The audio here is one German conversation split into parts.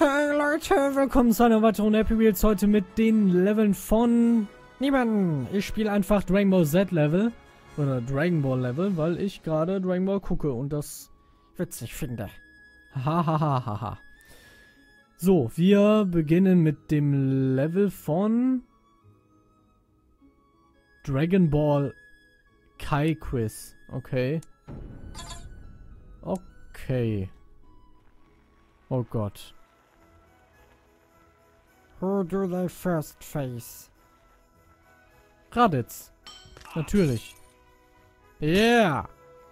Hey Leute, willkommen zu einer weiteren Happy Wheels. Heute mit den Leveln von niemanden. Ich spiele einfach Dragon Ball Z Level. Oder Dragon Ball Level, weil ich gerade Dragon Ball gucke und das witzig finde. Hahaha. So, wir beginnen mit dem Level von Dragon Ball Kai Quiz. Okay. Okay. Oh Gott. Who do they first face? Raditz. Natürlich. Yeah.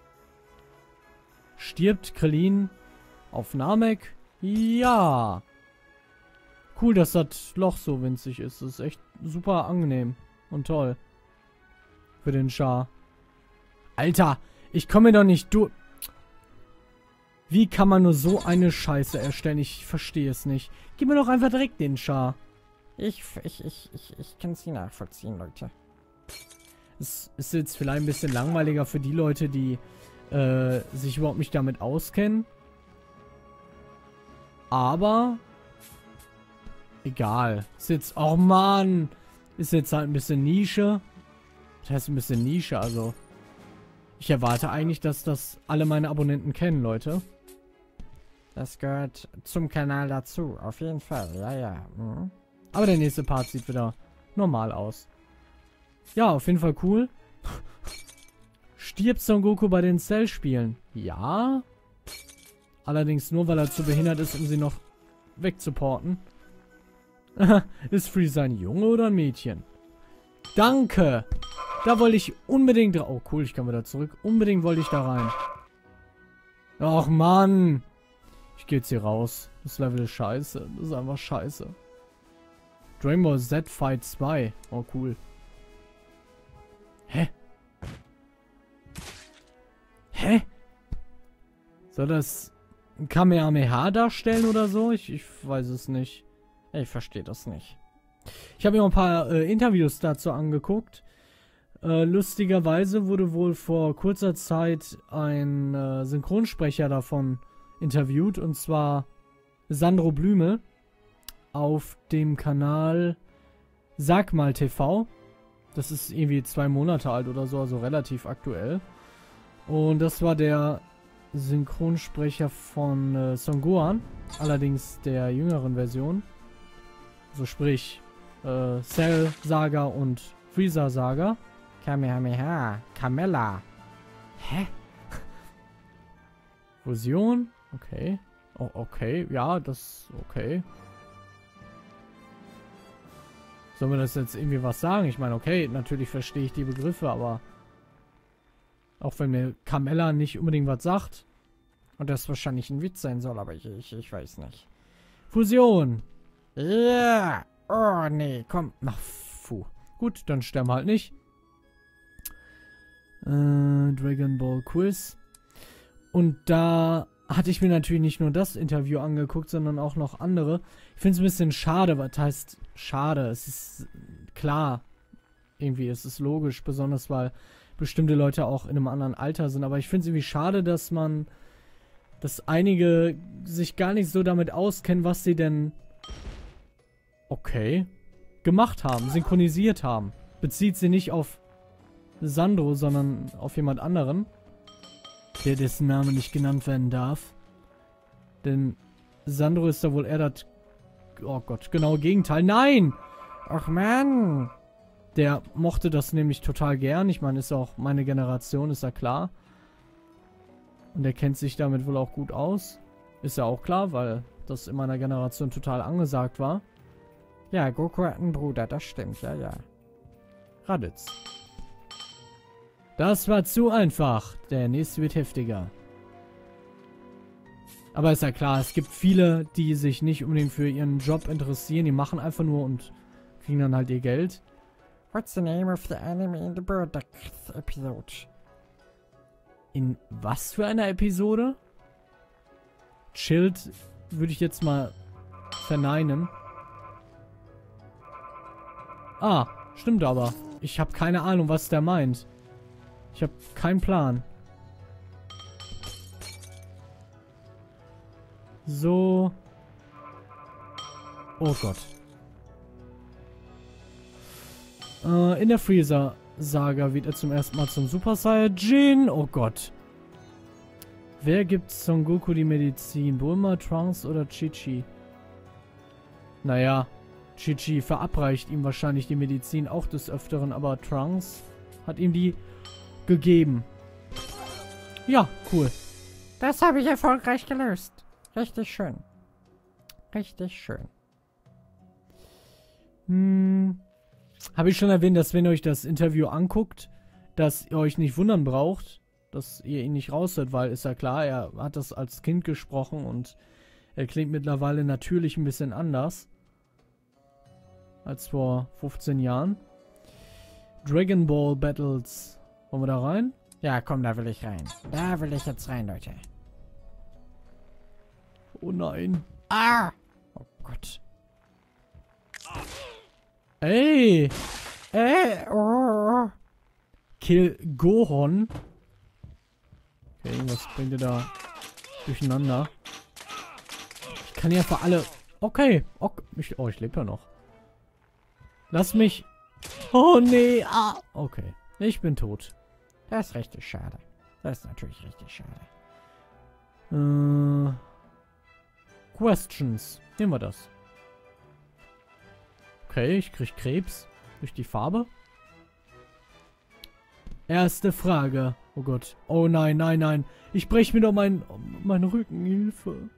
Stirbt Krillin auf Namek? Ja. Cool, dass das Loch so winzig ist. Das ist echt super angenehm und toll. Für den Char. Alter, ich komme doch nicht durch. Wie kann man nur so eine Scheiße erstellen? Ich verstehe es nicht. Gib mir doch einfach direkt den Char. Ich kann sie nachvollziehen, Leute. Es ist jetzt vielleicht ein bisschen langweiliger für die Leute, die sich überhaupt nicht damit auskennen. Aber egal. Ist jetzt, oh Mann, ist jetzt halt ein bisschen Nische. Das heißt ein bisschen Nische, also ich erwarte eigentlich, dass das alle meine Abonnenten kennen, Leute. Das gehört zum Kanal dazu, auf jeden Fall, ja, ja. Mhm. Aber der nächste Part sieht wieder normal aus. Ja, auf jeden Fall cool. Stirbt Son Goku bei den Cell-Spielen? Ja. Allerdings nur, weil er zu behindert ist, um sie noch wegzuporten. Ist Freezer ein Junge oder ein Mädchen? Danke! Da wollte ich unbedingt... Oh, cool, ich kann wieder zurück. Unbedingt wollte ich da rein. Ach, Mann! Ich gehe jetzt hier raus. Das Level ist scheiße. Das ist einfach scheiße. Dragon Ball Z Fight 2. Oh, cool. Hä? Hä? Soll das ein Kamehameha darstellen oder so? Ich weiß es nicht. Ich verstehe das nicht. Ich habe mir ein paar Interviews dazu angeguckt. Lustigerweise wurde wohl vor kurzer Zeit ein Synchronsprecher davon interviewt. Und zwar Sandro Blümel auf dem Kanal Sag mal TV. Das ist irgendwie 2 Monate alt oder so, also relativ aktuell. Und das war der Synchronsprecher von Son Gohan, allerdings der jüngeren Version. So sprich Cell Saga und Freezer Saga. Kamehameha, Kamella. Hä? Fusion? Okay. Oh, okay. Ja, das okay. Sollen wir das jetzt irgendwie was sagen? Ich meine, okay, natürlich verstehe ich die Begriffe, aber auch wenn mir Kamella nicht unbedingt was sagt und das wahrscheinlich ein Witz sein soll, aber ich weiß nicht. Fusion. Ja. Yeah. Oh, nee, komm. Ach, puh. Gut, dann sterben wir halt nicht. Dragon Ball Quiz. Und da hatte ich mir natürlich nicht nur das Interview angeguckt, sondern auch noch andere. Ich finde es ein bisschen schade, was heißt schade. Es ist klar, irgendwie, es ist logisch, besonders weil bestimmte Leute auch in einem anderen Alter sind. Aber ich finde es irgendwie schade, dass einige sich gar nicht so damit auskennen, was sie denn gemacht haben, synchronisiert haben. Bezieht sie nicht auf Sandro, sondern auf jemand anderen, der dessen Name nicht genannt werden darf. Denn Sandro ist da wohl eher das... Oh Gott, genau Gegenteil. Nein! Ach Mann! Der mochte das nämlich total gern. Ich meine, ist auch meine Generation, ist ja klar. Und er kennt sich damit wohl auch gut aus. Ist ja auch klar, weil das in meiner Generation total angesagt war. Ja, Goku hat einen Bruder, das stimmt, ja, ja. Raditz. Das war zu einfach. Der nächste wird heftiger. Aber ist ja klar, es gibt viele, die sich nicht unbedingt für ihren Job interessieren. Die machen einfach nur und kriegen dann halt ihr Geld. What's the name of the anime in the Bird episode? In was für einer Episode? Chilled würde ich jetzt mal verneinen. Ah, stimmt aber. Ich habe keine Ahnung, was der meint. Ich habe keinen Plan. So. Oh Gott. In der Freezer-Saga wird er zum ersten Mal zum Super Saiyajin. Oh Gott. Wer gibt Son Goku die Medizin? Bulma, Trunks oder Chi-Chi? Naja, Chi-Chi verabreicht ihm wahrscheinlich die Medizin auch des Öfteren, aber Trunks hat ihm die gegeben. Ja, cool. Das habe ich erfolgreich gelöst. Richtig schön. Richtig schön. Habe ich schon erwähnt, dass wenn ihr euch das Interview anguckt, dass ihr euch nicht wundern braucht, dass ihr ihn nicht raushört, weil ist ja klar, er hat das als Kind gesprochen und er klingt mittlerweile natürlich ein bisschen anders als vor 15 Jahren. Dragon Ball Battles. Wollen wir da rein? Ja, komm, da will ich rein. Da will ich jetzt rein, Leute. Oh nein. Ah! Oh Gott. Ey! Oh. Kill Gohan. Okay, was bringt ihr da durcheinander? Ich kann ja für alle... Okay. Ich lebe ja noch. Lass mich... Oh nee. Ah. Okay. Ich bin tot. Das ist richtig schade. Das ist natürlich richtig schade. Questions. Nehmen wir das. Okay, ich krieg Krebs. Durch die Farbe. Erste Frage. Oh Gott. Oh nein, nein, nein. Ich brech mir doch meinen Rücken. Hilfe.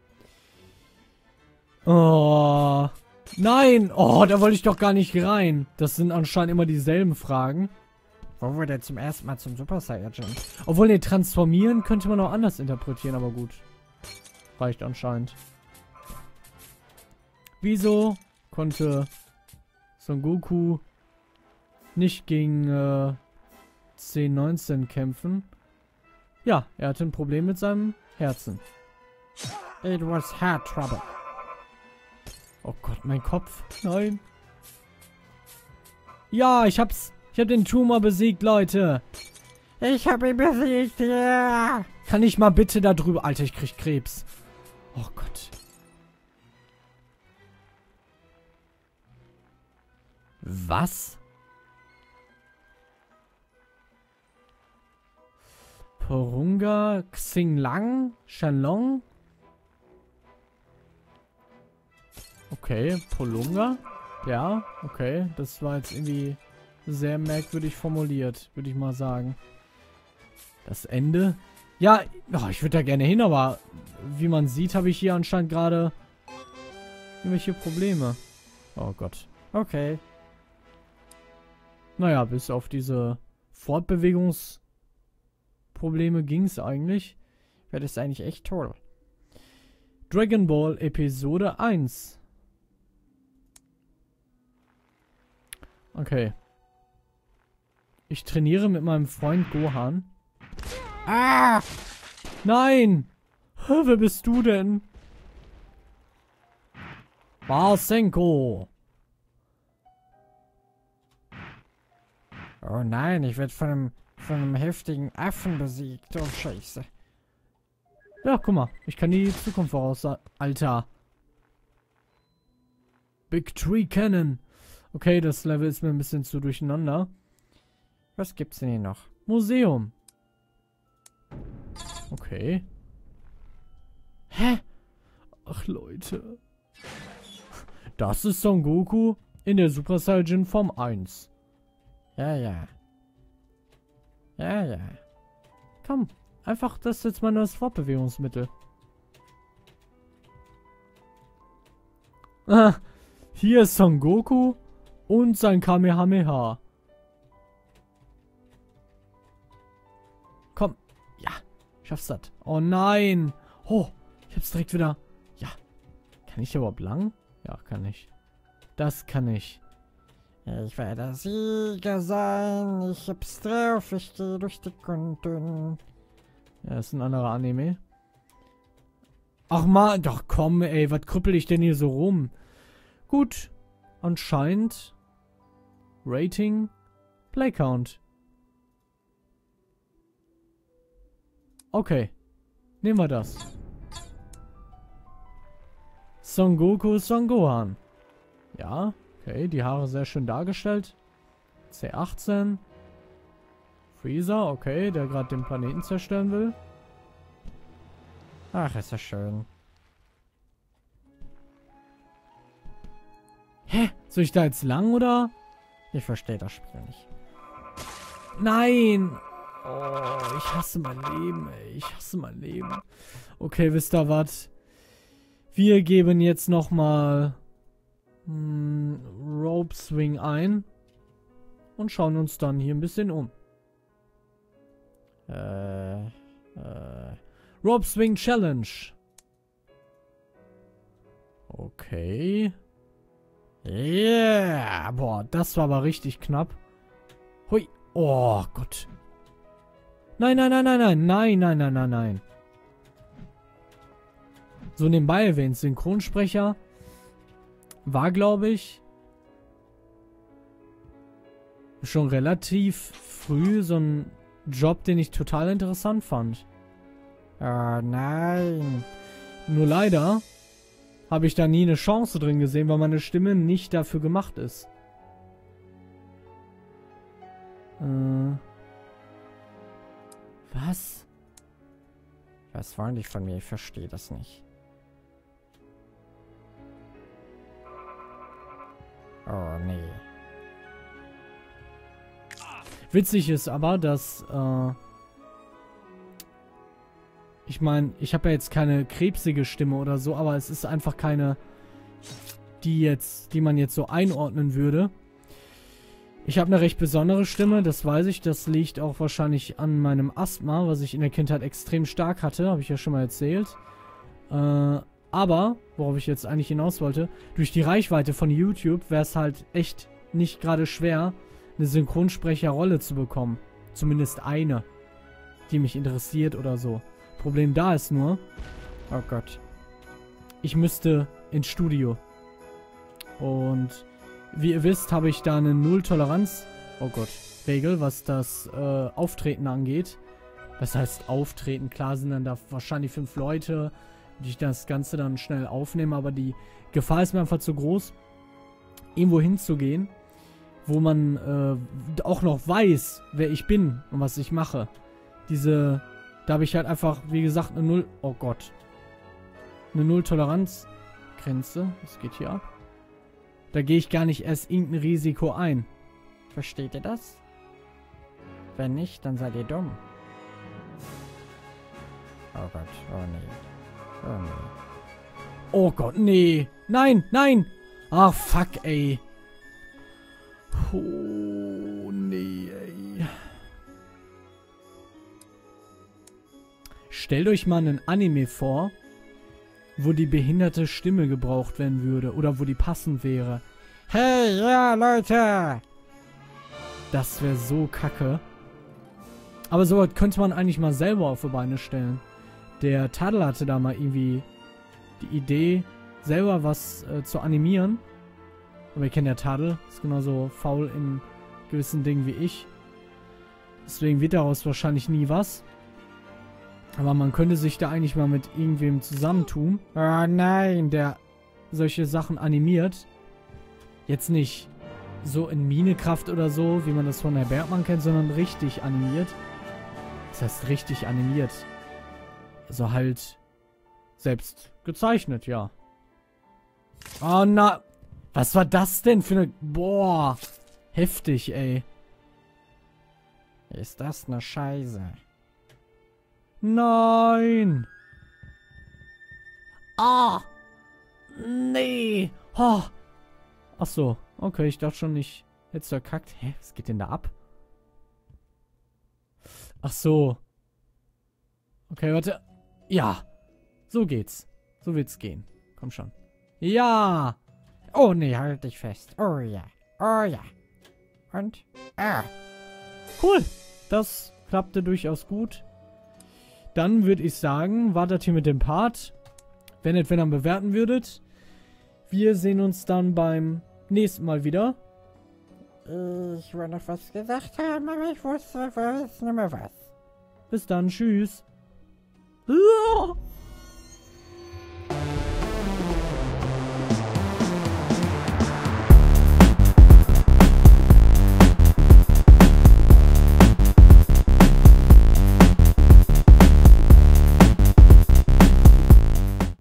Oh. Nein. Oh, da wollte ich doch gar nicht rein. Das sind anscheinend immer dieselben Fragen. Wo wurde er zum ersten Mal zum Super Saiyajin? Obwohl, ne, transformieren könnte man auch anders interpretieren, aber gut. Reicht anscheinend. Wieso konnte Son Goku nicht gegen 10-19 kämpfen? Ja, er hatte ein Problem mit seinem Herzen. It was heart trouble. Oh Gott, mein Kopf. Nein. Ja, ich hab den Tumor besiegt, Leute. Ich hab ihn besiegt, ja. Kann ich mal bitte da drüber... Alter, ich krieg Krebs. Oh Gott. Was? Porunga, Xinglang, Shenlong. Okay, Polunga. Ja, okay. Das war jetzt irgendwie sehr merkwürdig formuliert, würde ich mal sagen. Das Ende? Ja, oh, ich würde da gerne hin, aber wie man sieht, habe ich hier anscheinend gerade irgendwelche Probleme. Oh Gott. Okay. Naja, bis auf diese Fortbewegungsprobleme ging es eigentlich. Wäre das eigentlich echt toll. Dragon Ball Episode 1. Okay. Ich trainiere mit meinem Freund Gohan. Ah! Nein! Wer bist du denn? Marsenko! Oh nein, ich werde von einem heftigen Affen besiegt. Oh Scheiße. Ja, guck mal. Ich kann die Zukunft voraussagen. Alter. Big Tree Cannon. Okay, das Level ist mir ein bisschen zu durcheinander. Was gibt's denn hier noch? Museum. Okay. Hä? Ach, Leute. Das ist Son Goku in der Super Saiyajin Form 1. Ja, ja. Ja, ja. Komm, einfach das ist jetzt mein neues Fortbewegungsmittel. Ah, hier ist Son Goku und sein Kamehameha. Komm, ja, schaffst das. Oh nein. Oh, ich hab's direkt wieder. Ja. Kann ich überhaupt lang? Ja, kann ich. Das kann ich. Ich werde Sieger sein. Ich hab's drauf. Ich gehe durch dick und dünn. Ja, das ist ein anderer Anime. Ach man, doch komm, ey. Was krüppel ich denn hier so rum? Gut. Anscheinend. Rating. Playcount. Okay. Nehmen wir das. Son Goku, Son Gohan. Ja, okay, die Haare sehr schön dargestellt. C18. Freezer, okay, der gerade den Planeten zerstören will. Ach, ist das schön. Hä? Soll ich da jetzt lang, oder? Ich verstehe das Spiel nicht. Nein! Oh, ich hasse mein Leben, ey. Ich hasse mein Leben. Okay, wisst ihr was? Wir geben jetzt nochmal Rope Swing ein. Und schauen uns dann hier ein bisschen um. Rope Swing Challenge. Okay. Yeah! Boah, das war aber richtig knapp. Hui. Oh Gott. Nein, nein, nein, nein, nein, nein, nein, nein, nein, nein. So nebenbei erwähnt, Synchronsprecher war, glaube ich, schon relativ früh so ein Job, den ich total interessant fand. Oh nein. Nur leider habe ich da nie eine Chance drin gesehen, weil meine Stimme nicht dafür gemacht ist. Was? Was wollen die von mir? Ich verstehe das nicht. Oh, nee. Witzig ist aber, dass, ich meine, ich habe ja jetzt keine krebsige Stimme oder so, aber es ist einfach keine, die man jetzt so einordnen würde. Ich habe eine recht besondere Stimme, das weiß ich. Das liegt auch wahrscheinlich an meinem Asthma, was ich in der Kindheit extrem stark hatte, habe ich ja schon mal erzählt. Aber, worauf ich jetzt eigentlich hinaus wollte, durch die Reichweite von YouTube wäre es halt echt nicht gerade schwer, eine Synchronsprecherrolle zu bekommen. Zumindest eine, die mich interessiert oder so. Problem da ist nur, Oh Gott. ich müsste ins Studio. Und wie ihr wisst, habe ich da eine Null-Toleranz, oh Gott, Regel, was das Auftreten angeht. Das heißt Auftreten, klar sind dann da wahrscheinlich 5 Leute, die ich das Ganze dann schnell aufnehme, aber die Gefahr ist mir einfach zu groß, irgendwo hinzugehen, wo man auch noch weiß, wer ich bin und was ich mache. Da habe ich halt einfach, wie gesagt, eine Null, oh Gott, eine Null-Toleranz-Grenze. Was geht hier ab? Da gehe ich gar nicht erst irgendein Risiko ein. Versteht ihr das? Wenn nicht, dann seid ihr dumm. Oh Gott, oh nee. Oh nee. Oh Gott, nee. Nein, nein. Ach, fuck, ey. Oh, nee, ey. Stellt euch mal einen Anime vor, wo die behinderte Stimme gebraucht werden würde. Oder wo die passend wäre. Hey, ja, Leute! Das wäre so kacke. Aber sowas könnte man eigentlich mal selber auf die Beine stellen. Der Tadel hatte da mal irgendwie die Idee, selber was zu animieren. Aber ihr kennt ja Tadel, ist genauso faul in gewissen Dingen wie ich. Deswegen wird daraus wahrscheinlich nie was. Aber man könnte sich da eigentlich mal mit irgendwem zusammentun. Oh nein! Der solche Sachen animiert. Jetzt nicht so in Minecraft oder so, wie man das von der Bergmann kennt, sondern richtig animiert. Das heißt richtig animiert. Also halt selbst gezeichnet, ja. Oh na, was war das denn für eine... Boah, heftig, ey. Ist das eine Scheiße? Nein. Ah. Nee. Oh. Ach so, okay, ich dachte schon, ich hätte es verkackt. Hä, was geht denn da ab? Ach so. Okay, warte. Ja. So geht's. So wird's gehen. Komm schon. Ja. Oh nee, halt dich fest. Oh ja. Oh ja. Und? Ah. Cool. Das klappte durchaus gut. Dann würde ich sagen, wartet hier mit dem Part. Wenn ihr dann bewerten würdet. Wir sehen uns dann beim nächsten Mal wieder. Ich wollte noch was gesagt haben, aber ich wusste nicht mehr was. Bis dann. Tschüss.